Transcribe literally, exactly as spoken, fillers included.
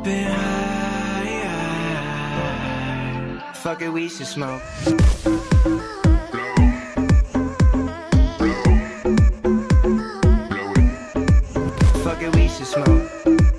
been high, high. Fuck it, we should smoke. Fuck it, we should smoke.